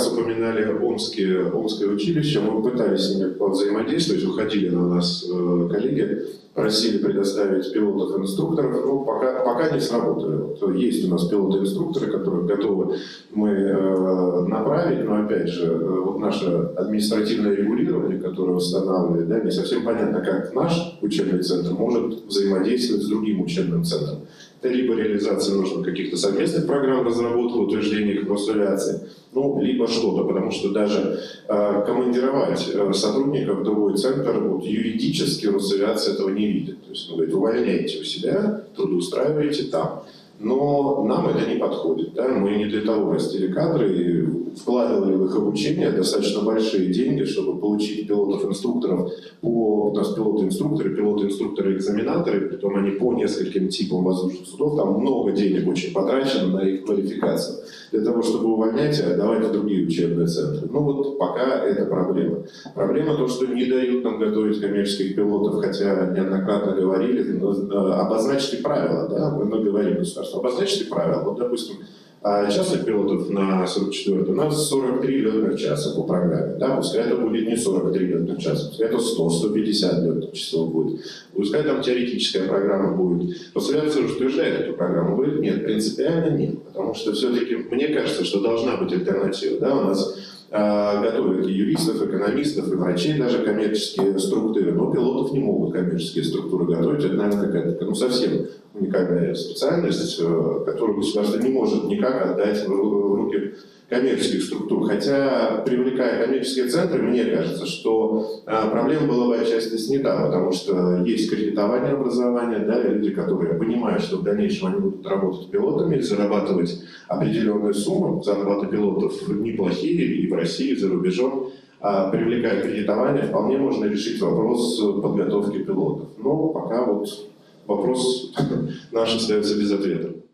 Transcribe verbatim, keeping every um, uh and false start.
раз упоминали Омские, Омское училище, мы пытались с ними взаимодействовать, уходили на нас коллеги, просили предоставить пилотов-инструкторов, но пока, пока не сработали. Вот есть у нас пилоты-инструкторы, которые готовы мы э, направить, но опять же, вот наше административное регулирование, которое устанавливает, да, не совсем понятно, как наш учебный центр может взаимодействовать с другим учебным центром. Это либо реализация нужных каких-то совместных программ разработки, утверждения их Росавиации, ну, либо что-то, потому что даже э, командировать э, сотрудников в другой центр, вот, юридически Росавиация этого не видит. То есть, он говорит, увольняете у себя, трудоустраиваете там. Но нам это не подходит. Да? Мы не для того растили кадры и вкладывали в их обучение достаточно большие деньги, чтобы получить пилотов-инструкторов по... У нас пилоты-инструкторы, пилоты-инструкторы-экзаменаторы, притом они по нескольким типам воздушных судов, там много денег очень потрачено на их квалификацию. Для того, чтобы увольнять, отдавайте другие учебные центры. Ну вот пока это проблема. Проблема то, что не дают нам готовить коммерческих пилотов, хотя неоднократно говорили, но, обозначьте правила, да, мы, мы говорим государству, обозначьте правила. Вот, допустим, частных пилотов на сорок четвёртом у нас сорок три летных часа по программе. Да? Пускай это будет не сорок три летных часа, пускай это сто — сто пятьдесят летных часов будет. Пускай там теоретическая программа будет. Росавиация уже утверждает эту программу. Говорит, нет, принципиально нет. Потому что все-таки, мне кажется, что должна быть альтернатива. Да? У нас э, готовят и юристов, экономистов, и врачей даже коммерческие структуры. Но пилотов не могут коммерческие структуры готовить. Это, наверное, какая-то ну, совсем уникальная специальность, которую государство не может никак отдать в руки коммерческих структур. Хотя, привлекая коммерческие центры, мне кажется, что проблема была бы отчасти снята, потому что есть кредитование образования, да, люди, которые понимают, что в дальнейшем они будут работать пилотами, зарабатывать определенную сумму. Зарплаты пилотов неплохие и в России, и за рубежом. А привлекая кредитование, вполне можно решить вопрос подготовки пилотов. Но пока вот вопрос наш остается без ответа.